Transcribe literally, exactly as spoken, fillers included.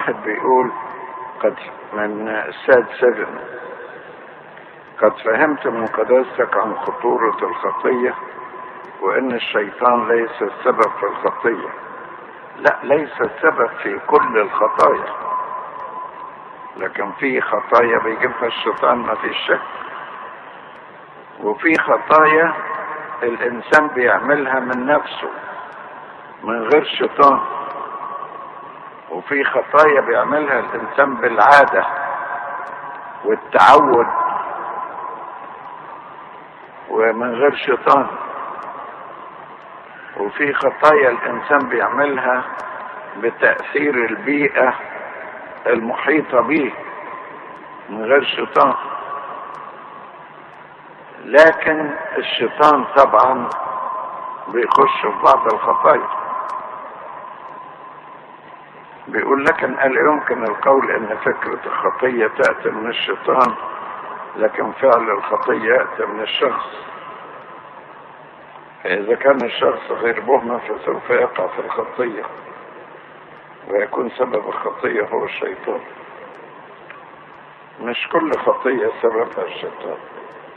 واحد بيقول قد من السيد سجن: قد فهمت من قداستك عن خطورة الخطية وان الشيطان ليس السبب في الخطية. لا، ليس السبب في كل الخطايا، لكن في خطايا بيجيبها الشيطان ما فيش شك، وفي خطايا الانسان بيعملها من نفسه من غير شيطان، وفي خطايا بيعملها الانسان بالعادة والتعود ومن غير شيطان، وفي خطايا الانسان بيعملها بتأثير البيئة المحيطة به من غير شيطان. لكن الشيطان طبعا بيخش في بعض الخطايا. بيقول لكن ألا يمكن القول ان فكرة الخطية تأتي من الشيطان، لكن فعل الخطية يأتي من الشخص. فإذا كان الشخص غير مهمة فسوف يقع في الخطية ويكون سبب الخطية هو الشيطان. مش كل خطية سببها الشيطان.